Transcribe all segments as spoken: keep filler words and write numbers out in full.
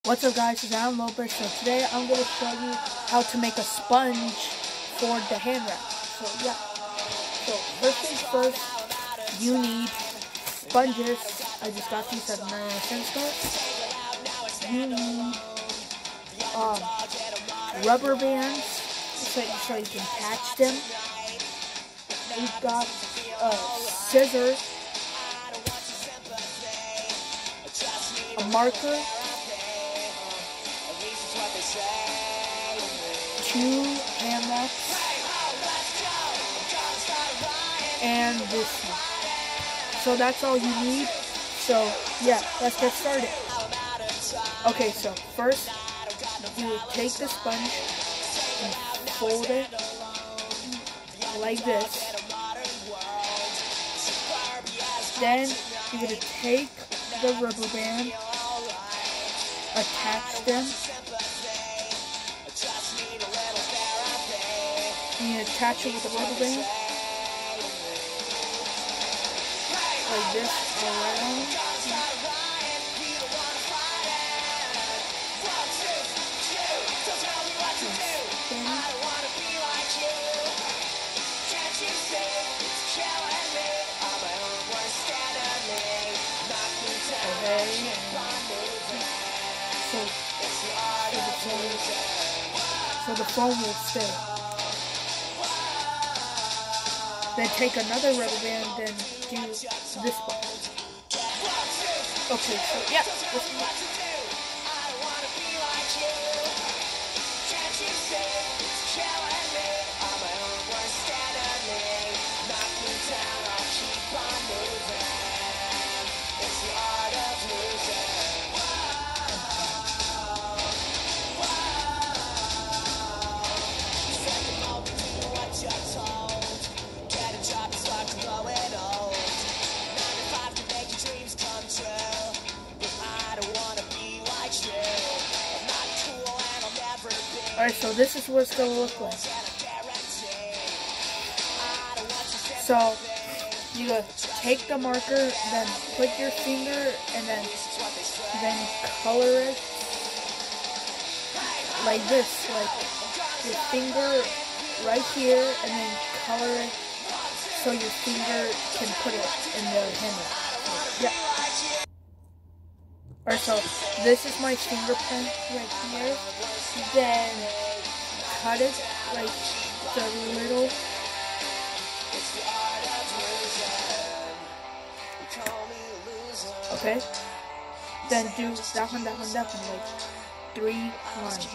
What's up guys, it's Alan Lopez. So today I'm going to show you how to make a sponge for the hand wrap. So yeah, so first things first, you need sponges. I just got these at the ninety-nine cent store. You need um, rubber bands so, so you can attach them. We've got uh, scissors, a marker, two hand wraps, and this one. So that's all you need. So yeah, let's get started. Okay, so first you take the sponge and fold it like this. Then you're going to take the rubber band, attach them. You attach it with the rubber band like this around. Okay. So, so the foam will stay. Then take another rubber band and do this one. Okay, so yeah, this one. Alright, so this is what it's going to look like. So, you gotta take the marker, then put your finger, and then, then color it like this. Like, your finger right here, and then color it so your finger can put it in the handle. Yeah. Alright, so this is my fingerprint right here. Then cut it like the little. Okay. Then do that one, that one, that one, like three lines.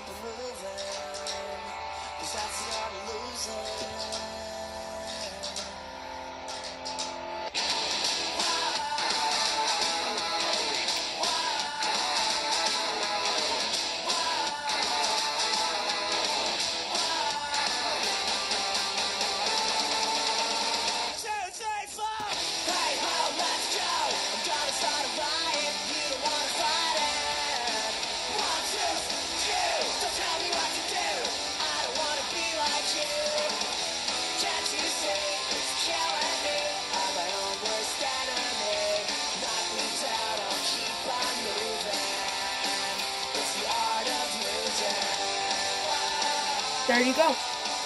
There you go.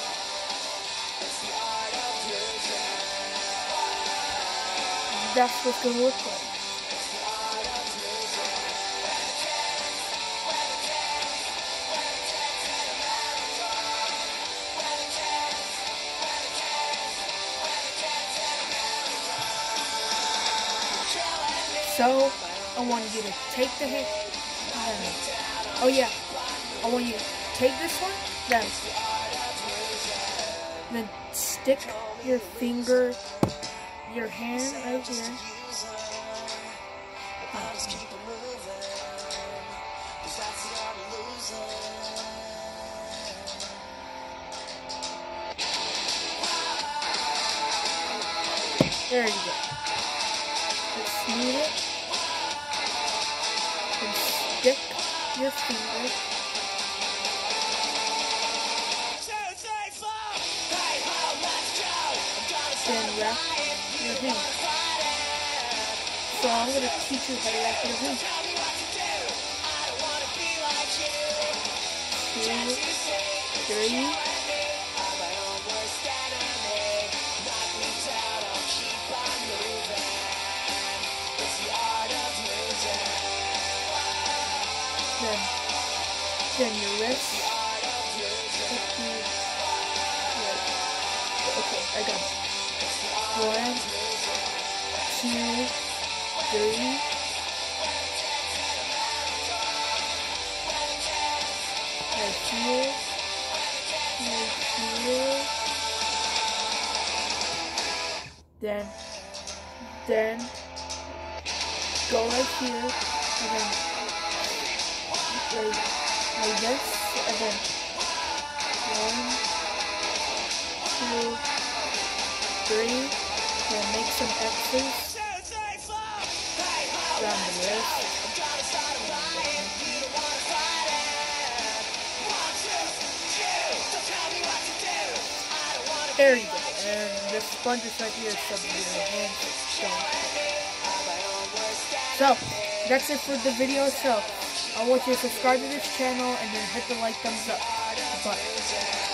That's what's going to look like. So, I want you to take the hand. Uh, oh yeah, I want you to take this one. Then, then stick your finger, your hand right here. There you go. Just smooth it. And stick your finger. Then wrap your hand. So I'm going to teach you how to wrap your hand. two, three. Then, then your wrist. Okay, I got it. One, two, three. Right here. Right here. Then, then, go right here, and then, like, like this, and then, one, two, three, then make some X's down the wrist. There you go, and the sponge is right here, so your hands don't. So, that's it for the video, so I want you to subscribe to this channel and then hit the like thumbs up button.